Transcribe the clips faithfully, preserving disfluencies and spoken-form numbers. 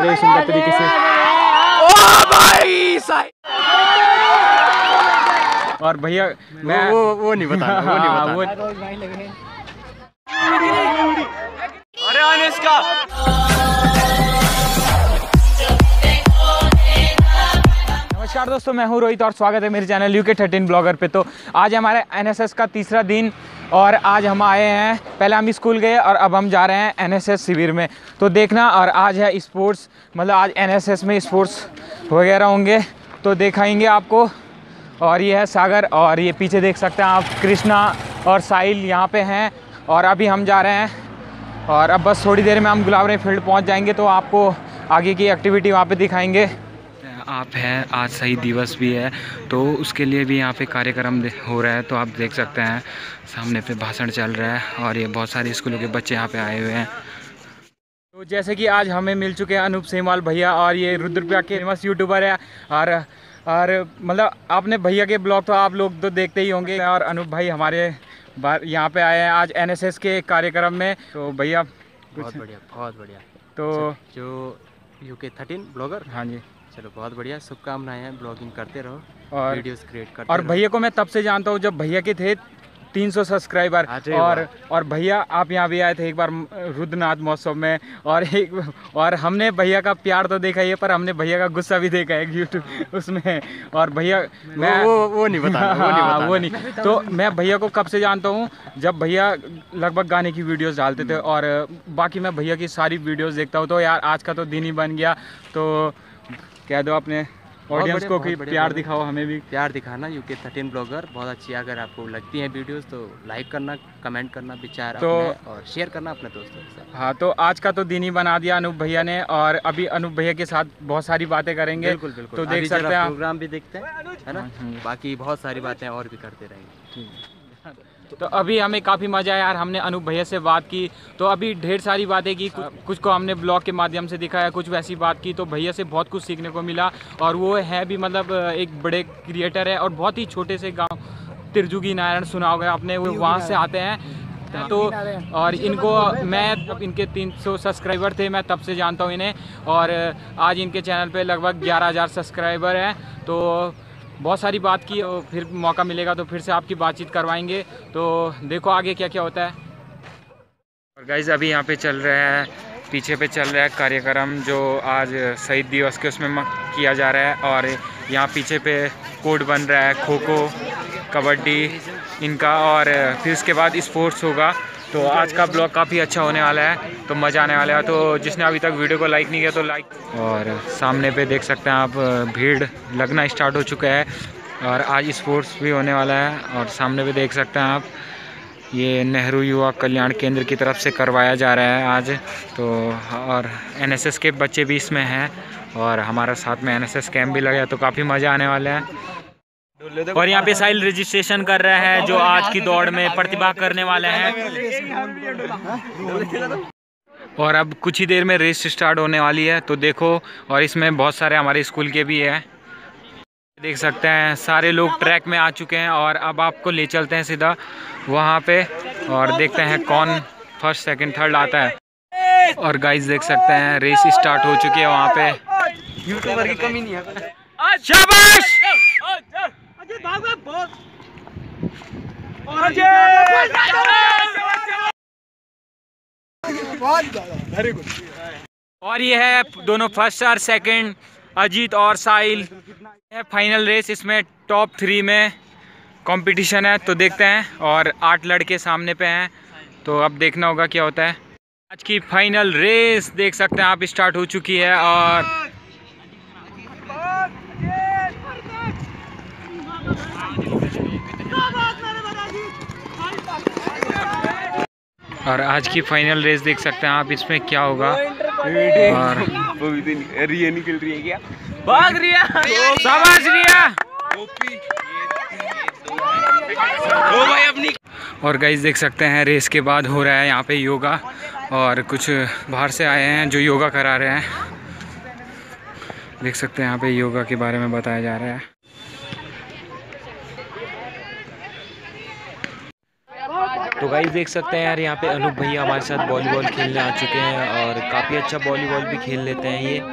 रहे हैं सुंदर तरीके से। ओ भाई साहब! और भैया मैं वो वो नहीं बताना, वो नहीं बताना। वो अरे आने इसका नमस्कार दोस्तों, मैं हूं रोहित और स्वागत है मेरे चैनल यूके थर्टीन ब्लॉगर पे। तो आज हमारे एनएसएस का तीसरा दिन और आज हम आए हैं, पहले हम स्कूल गए और अब हम जा रहे हैं एनएसएस शिविर में। तो देखना, और आज है स्पोर्ट्स, मतलब आज एनएसएस में स्पोर्ट्स वगैरह होंगे तो दिखाएंगे आपको। और ये है सागर और ये पीछे देख सकते हैं आप कृष्णा और साहिल यहाँ पे हैं। और अभी हम जा रहे हैं और अब बस थोड़ी देर में हम गुलाबरे फील्ड पहुँच जाएंगे तो आपको आगे की एक्टिविटी वहाँ पे दिखाएंगे। आप हैं, आज शहीद दिवस भी है तो उसके लिए भी यहाँ पे कार्यक्रम हो रहा है। तो आप देख सकते हैं सामने पे भाषण चल रहा है और ये बहुत सारे स्कूलों के बच्चे यहाँ पे आए हुए हैं। तो जैसे कि आज हमें मिल चुके हैं अनूप सेमवाल भैया और ये रुद्रप्रिया के फेमस यूट्यूबर है। और और मतलब आपने भैया के ब्लॉग तो आप लोग तो देखते ही होंगे। और अनूप भाई हमारे बार यहाँ पे आए हैं आज एनएसएस के कार्यक्रम में। तो भैया बहुत बढ़िया, बहुत बढ़िया। तो जो यूके थर्टीन ब्लॉगर, हाँ जी, चलो बहुत बढ़िया, शुभकामनाएं हैं। ब्लॉगिंग करते रहो और वीडियोस क्रिएट करते और रहो। भैया को मैं तब से जानता हूँ जब भैया के थे तीन सौ सब्सक्राइबर। और और भैया आप यहाँ भी आए थे एक बार रुद्रनाथ महोत्सव में और एक और हमने भैया का प्यार तो देखा ही है, पर हमने भैया का गुस्सा भी देखा है यूट्यूब उसमें। और भैया मैं वो वो नहीं बताना, वो नहीं बताना। वो नहीं। तो मैं भैया को कब से जानता हूँ, जब भैया लगभग गाने की वीडियोस डालते थे और बाकी मैं भैया की सारी वीडियोस देखता हूँ। तो यार आज का तो दिन ही बन गया। तो कह दो अपने ऑडियंस को कि प्यार दिखाओ, हमें भी प्यार दिखाना। यूके थर्टीन ब्लॉगर बहुत अच्छी, अगर आपको लगती हैं वीडियोस तो लाइक करना, कमेंट करना, विचार तो और शेयर करना अपने दोस्तों के साथ। हाँ, तो आज का तो दिन ही बना दिया अनूप भैया ने और अभी अनूप भैया के साथ बहुत सारी बातें करेंगे। बिल्कुल बिल्कुल। तो देख सकते हैं प्रोग्राम भी देखते हैं, है ना। बाकी बहुत सारी बातें और भी करते रहेंगे। तो अभी हमें काफ़ी मज़ा आया यार, हमने अनूप भैया से बात की तो अभी ढेर सारी बातें की, कुछ, कुछ को हमने ब्लॉग के माध्यम से दिखाया, कुछ वैसी बात की। तो भैया से बहुत कुछ सीखने को मिला और वो है भी मतलब एक बड़े क्रिएटर है और बहुत ही छोटे से गांव तिरजुगी नारायण सुना होगा आपने, वो वहाँ से आते हैं। तो और इनको मैं अब इनके तीन सौ सब्सक्राइबर थे, मैं तब से जानता हूँ इन्हें और आज इनके चैनल पे लगभग ग्यारह हज़ार सब्सक्राइबर हैं। तो बहुत सारी बात की और फिर मौका मिलेगा तो फिर से आपकी बातचीत करवाएंगे। तो देखो आगे क्या क्या होता है। और गाइस अभी यहाँ पे चल रहा है, पीछे पे चल रहा है कार्यक्रम जो आज शहीद दिवस के उसमें किया जा रहा है। और यहाँ पीछे पे कोड बन रहा है खो खो कबड्डी इनका और फिर उसके बाद स्पोर्ट्स होगा। तो आज का ब्लॉग काफ़ी अच्छा होने वाला है, तो मज़ा आने वाला है। तो जिसने अभी तक वीडियो को लाइक नहीं किया तो लाइक। और सामने पे देख सकते हैं आप भीड़ लगना स्टार्ट हो चुका है और आज स्पोर्ट्स भी होने वाला है। और सामने पे देख सकते हैं आप ये नेहरू युवा कल्याण केंद्र की तरफ से करवाया जा रहा है आज। तो और एनएसएस के बच्चे भी इसमें हैं और हमारा साथ में एनएसएस कैंप भी लगा है, तो काफ़ी मज़ा आने वाला है। और यहाँ पे साहिल रजिस्ट्रेशन कर रहा है जो आज की दौड़ में प्रतिभा करने वाले हैं। और अब कुछ ही देर में रेस स्टार्ट होने वाली है, तो देखो। और इसमें बहुत सारे हमारे स्कूल के भी है, देख सकते हैं सारे लोग ट्रैक में आ चुके हैं। और अब आपको ले चलते हैं सीधा वहाँ पे और देखते हैं कौन फर्स्ट सेकंड थर्ड आता है। और गाइस देख सकते हैं रेस स्टार्ट हो चुकी है वहाँ पे। यूट्यूबर की कमी नहीं है। शाबाश! और ये है दोनों फर्स्ट और सेकंड, अजीत और साहिल है। फाइनल रेस, इसमें टॉप थ्री में कंपटीशन है, तो देखते हैं। और आठ लड़के सामने पे हैं, तो अब देखना होगा क्या होता है। आज की फाइनल रेस देख सकते हैं आप स्टार्ट हो चुकी है। और और आज की फाइनल रेस देख सकते हैं आप, इसमें क्या होगा। और रिया निकल रही है क्या? भाग रिया, शाबाश रिया। ओ भाई अपनी। और गाइस देख सकते हैं रेस के बाद हो रहा है यहाँ पे योगा और कुछ बाहर से आए हैं जो योगा करा रहे हैं। देख सकते हैं यहाँ पे योगा के बारे में बताया जा रहा है। तो गाइस देख सकते हैं यार, यहाँ पे अनूप भैया हमारे साथ वॉलीबॉल खेलने आ चुके हैं और काफ़ी अच्छा वॉलीबॉल भी खेल लेते हैं ये।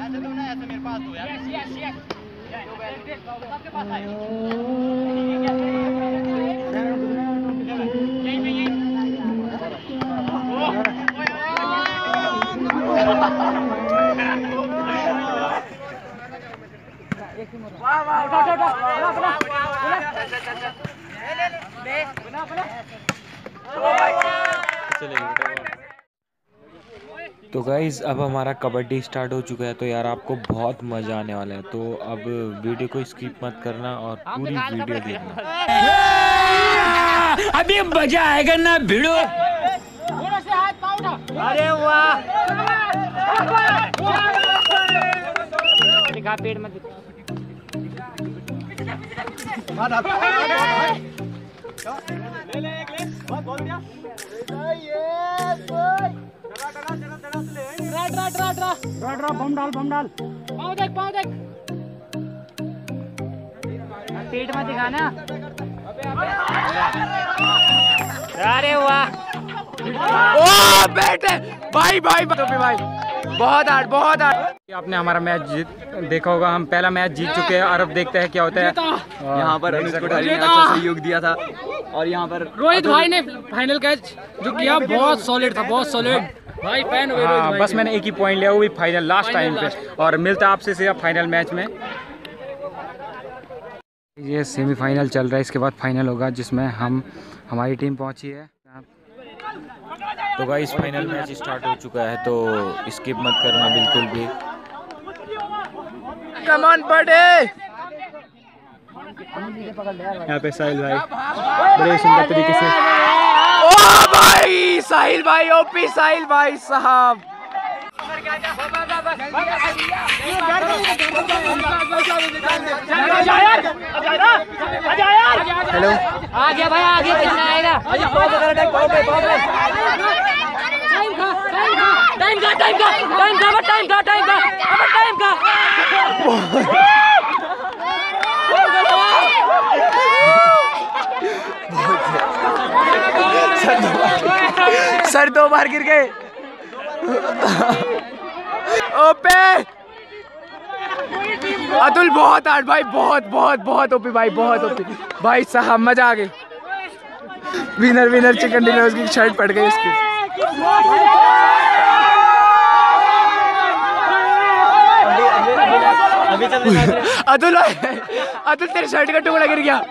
तो गाइज़ अब हमारा कबड्डी स्टार्ट हो चुका है, तो यार आपको बहुत मज़ा आने वाला है। तो अब वीडियो को स्किप मत करना और पूरी वीडियो देखना। अभी मजा आएगा ना भिड़ो। अरे वाह, दिखा पेड़ मत दिखा। ले ले एक ले, बहुत बोल दिया। Draw draw draw draw draw draw bomb डाल बम डाल। पाँव देख पाँव देख। पेट मत दिखाना। अरे वाह, ओ बेटे भाई भाई भाई भाई बहुत हार्ड बहुत हार्ड। आपने हमारा मैच जीत देखा होगा, हम पहला मैच जीत चुके हैं और अब देखते हैं क्या होता है। यहाँ पर अच्छा सहयोग दिया था और यहाँ पर रोहित भाई ने फाइनल कैच जो किया बहुत सॉलिड था, बहुत सॉलिड भाई। फैन हुए रोहित हाँ, भाई बस मैंने एक ही पॉइंट लिया, वो भी फाइनल लास्ट टाइम पे। और मिलता है आपसे सीधा फाइनल मैच में। ये सेमीफाइनल चल रहा है, इसके बाद फाइनल होगा जिसमें हम हमारी टीम पहुंची है। तो गाइस फाइनल मैच स्टार्ट हो चुका है, तो स्किप मत करना बिल्कुल भी। Come on birthday. यहाँ पे साहिल भाई बड़े सुंदर तरीके से। ओ भाई साहिल भाई, ओपी साहिल भाई साहब। हेलो, आ गया भाई, आ गया, कितना आएगा? टाइम का टाइम का टाइम का टाइम का टाइम का टाइम का सर दो बार गिर गए। ओपे अतुल बहुत हार्ड भाई, बहुत बहुत बहुत ओपी भाई, बहुत ओपी भाई साहब, मजा आ गई। विनर विनर चिकन डिनर, उसकी शर्ट पड़ गई इसकी। अतुल अतुल तेरे शर्ट का टुकड़ा गिर गया।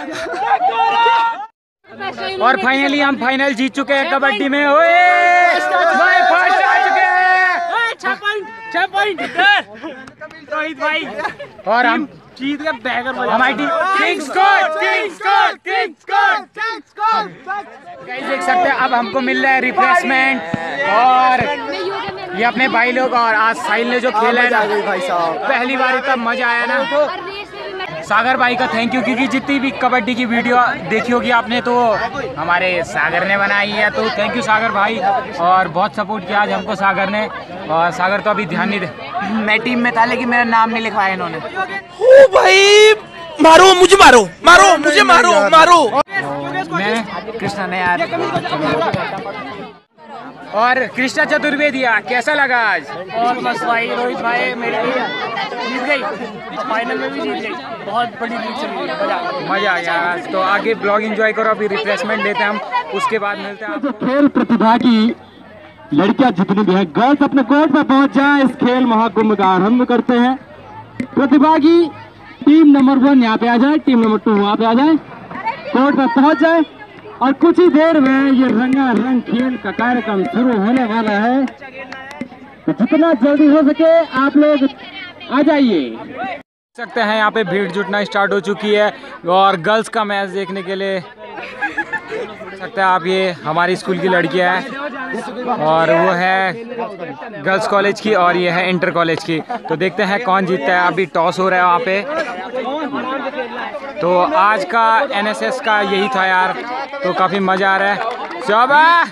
और फाइनली हम फाइनल जीत चुके हैं कबड्डी में। ओए भाई फर्स्ट आ चुके हैं, छह पॉइंट छह पॉइंट रोहित भाई। और हम जीत के बैगर हमारी team kings code kings code kings code kings code. Guys देख सकते हैं अब हमको मिल रहा है रिफ्रेशमेंट। और ये अपने भाई लोग, और आज साहिल ने जो खेला है ना भाई साहब, पहली बार इतना मजा आया ना। सागर भाई का थैंक यू, क्योंकि जितनी भी कबड्डी की वीडियो देखी होगी आपने तो हमारे सागर ने बनाई है, तो थैंक यू सागर भाई। और बहुत सपोर्ट किया आज हमको सागर ने। और सागर तो अभी ध्यान नहीं दे, मैं टीम में था लेकिन मेरा नाम नहीं लिखवाया इन्होंने। ओ भाई मारो मुझे, मारो मारो मुझे, मारो मारो। मैं कृष्णा ने यार, और कृष्णा चतुर्वेदिया कैसा लगा आज? और बस भाई रोहित भाई मेरी जीत गई, फाइनल में भी जीत गई, बहुत बड़ी जीत चली, मजा मजा आ गया आज। तो आगे ब्लॉग एंजॉय करो, अभी रिफ्रेशमेंट लेते हैं हम, उसके बाद मिलते हैं आपको। खेल प्रतिभा की लड़कियां जितनी भी है, गर्ल्स अपने कोर्ट पर पहुंच जाए, इस खेल महाकुंभ का आरंभ करते हैं। प्रतिभा की टीम नंबर वन यहाँ पे आ जाए, टीम नंबर टू वहाँ पे आ जाए, कोर्ट पर पहुंच जाए। और कुछ ही देर में ये रंगारंग खेल का कार्यक्रम शुरू होने वाला है, तो जितना जल्दी हो सके आप लोग आ जाइए। सकते हैं यहाँ पे भीड़ जुटना स्टार्ट हो चुकी है और गर्ल्स का मैच देखने के लिए सकते हैं आप। ये हमारी स्कूल की लड़कियां हैं और वो है गर्ल्स कॉलेज की और ये है इंटर कॉलेज की। तो देखते हैं कौन जीतता है। अभी टॉस हो रहा है वहाँ पे। तो आज का एनएसएस का यही था यार, तो काफ़ी मज़ा आ रहा है। शाबाश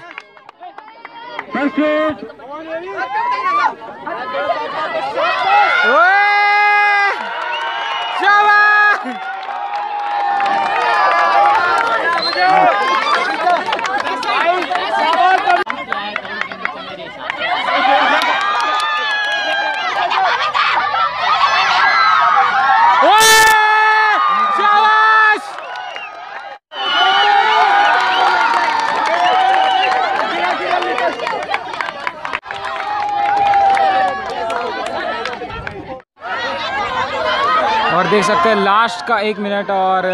देख सकते हैं लास्ट का एक मिनट और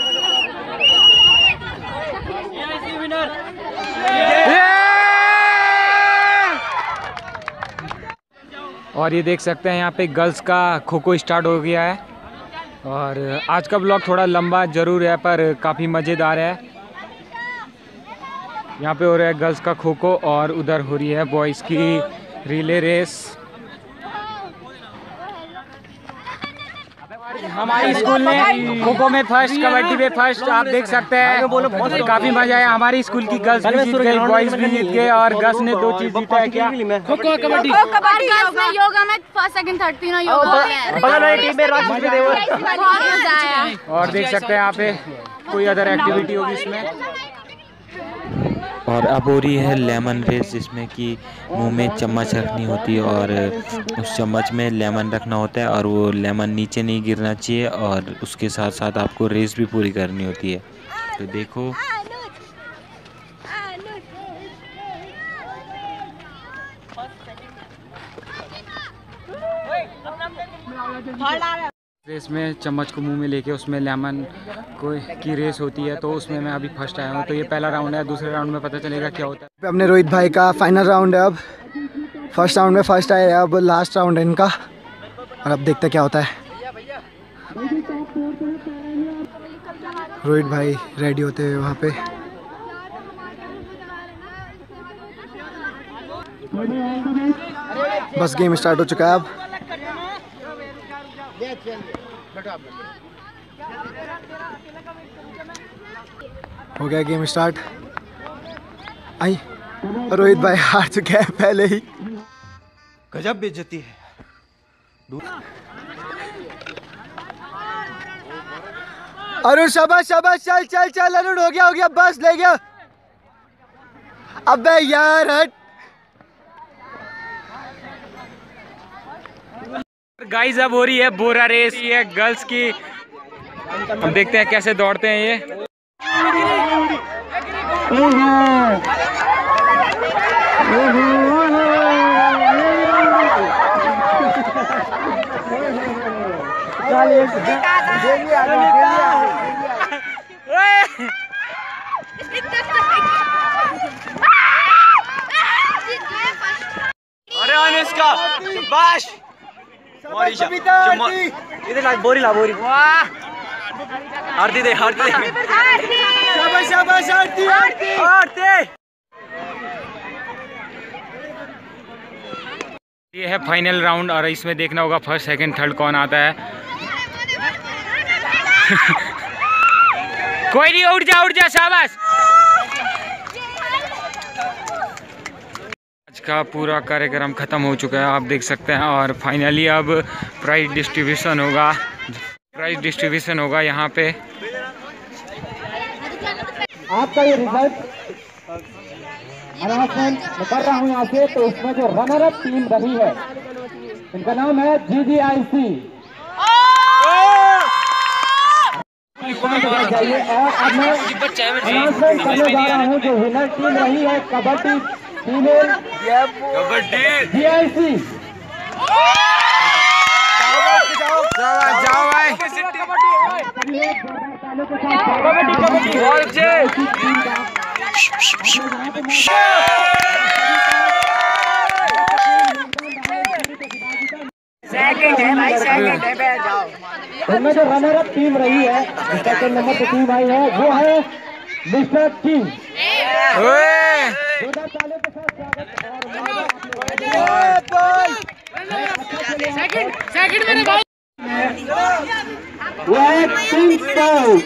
और ये देख सकते हैं यहाँ पे गर्ल्स का खो खो स्टार्ट हो गया है। और आज का ब्लॉग थोड़ा लंबा ज़रूर है पर काफ़ी मज़ेदार है। यहाँ पे हो रहा है गर्ल्स का खो खो और उधर हो रही है बॉयज़ की रिले रेस। हमारे स्कूल में खो खो में फर्स्ट, कबड्डी में फर्स्ट, आप देख सकते हैं काफ़ी मजा आया। हमारी स्कूल की गर्ल्स भी जीत गई, बॉयज़ भी जीत गए और गर्ल्स ने दो चीज़ जीता है। क्या? खो खो, कबड्डी, कबड्डी, योगा में फर्स्ट सेकंड थर्ड तीनों योगा में। और देख सकते हैं यहाँ पे कोई अदर एक्टिविटी होगी इसमें। और अब हो रही है लेमन रेस, जिसमें कि मुंह में चम्मच रखनी होती है और उस चम्मच में लेमन रखना होता है और वो लेमन नीचे नहीं गिरना चाहिए और उसके साथ साथ आपको रेस भी पूरी करनी होती है। तो देखो रेस में चम्मच को मुंह में लेके उसमें लेमन को की रेस होती है। तो उसमें मैं अभी फर्स्ट आया हूँ। तो ये पहला राउंड है, दूसरे राउंड में पता चलेगा क्या होता है। अपने रोहित भाई का फाइनल राउंड है। अब फर्स्ट राउंड में फर्स्ट आए, अब लास्ट राउंड है इनका और अब देखते क्या होता है। रोहित भाई रेडी होते हुए वहाँ पे। बस गेम स्टार्ट हो चुका है। अब हो गया गेम स्टार्ट। आई रोहित भाई हार चुके हैं पहले ही। गजब बेइज्जती है। अरुण शाबाश शाबाश, चल चल चल अरुण, हो गया हो गया, बस ले गया। अबे यार हट। गाइस अब हो रही है बोरा रेस, ये गर्ल्स की। हम देखते हैं कैसे दौड़ते हैं ये। अरे अनुष्का शाबाश, इधर ला बोरी, ला बोरी। वाह, आरती दे, आरती दे। शाबाश शाबाश, आरती आरती आरती। ये है फाइनल राउंड और इसमें देखना होगा फर्स्ट सेकंड थर्ड कौन आता है। कोई नहीं, उठ जा उठ जा, शाबाश। आज का पूरा कार्यक्रम खत्म हो चुका है, आप देख सकते हैं। और फाइनली अब प्राइज डिस्ट्रीब्यूशन होगा, प्राइज डिस्ट्रीब्यूशन होगा यहाँ पे। आपका ये रिजल्ट अनाउंसमेंट मैं कर रहा हूँ यहाँ से। तो इसमें जो रनर अप टीम रही है इनका नाम है जी जी आई सी। जाइए और अब मैं अनाउंसमेंट करने जा रहा हूँ जो विनर टीम रही है kabaddi female kabaddi G I C. जाओ जाओ भाई। सेकंड है भाई, सेकंड है, जाओ। इनमें जो रनर अप टीम रही है, सेकंड नंबर पे टीम आई है, वो है मिस्टर किंग। सेकंड सेकंड मेरे भाई। वो है किंग स्काउट।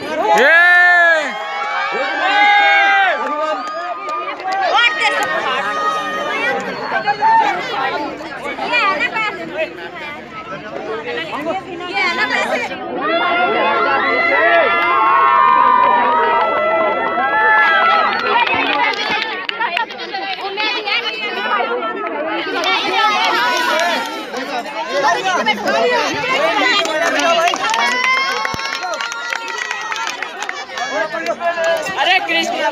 अरे कृष्ण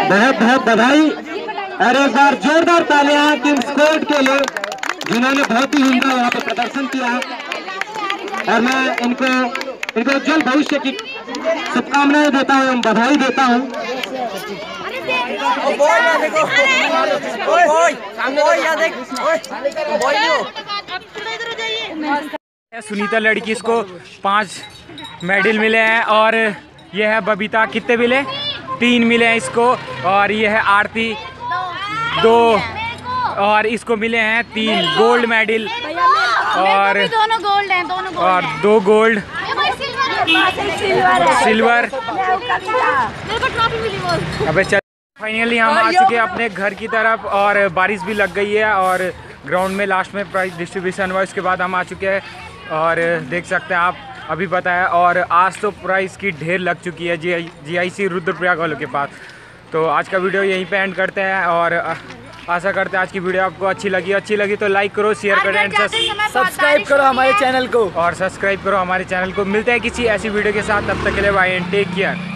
बहुत बहुत बधाई और एक बार जोरदार तालियां टीम स्क्वाड के लिए जिन्होंने बहुत ही उम्दा यहाँ पे प्रदर्शन किया है। और मैं इनको इनको उज्जवल भविष्य की शुभकामनाएं देता हूँ, बधाई देता हूँ। सुनीता लड़की, इसको पांच मेडल मिले हैं और यह है बबीता, कितने मिले? तीन मिले हैं इसको। और यह है आरती, दो, और इसको मिले हैं तीन गोल्ड मेडल और दोनों गोल्ड हैं, दोनों गोल्ड और दो गोल्ड सिल्वर। अबे चल, फाइनली हम आ चुके हैं अपने घर की तरफ और बारिश भी लग गई है और ग्राउंड में लास्ट में प्राइज डिस्ट्रीब्यूशन हुआ, इसके बाद हम आ चुके हैं और देख सकते हैं आप अभी पता है। और आज तो प्राइस की ढेर लग चुकी है जी आई जी आई सी रुद्रप्रयाग वालों के पास। तो आज का वीडियो यहीं पे एंड करते हैं और आशा करते हैं आज की वीडियो आपको अच्छी लगी अच्छी लगी तो लाइक करो, शेयर करो एंड सब्सक्राइब करो हमारे चैनल को और सब्सक्राइब करो हमारे चैनल को। मिलते हैं किसी ऐसी वीडियो के साथ, तब तक के लिए बाय एंड टेक केयर।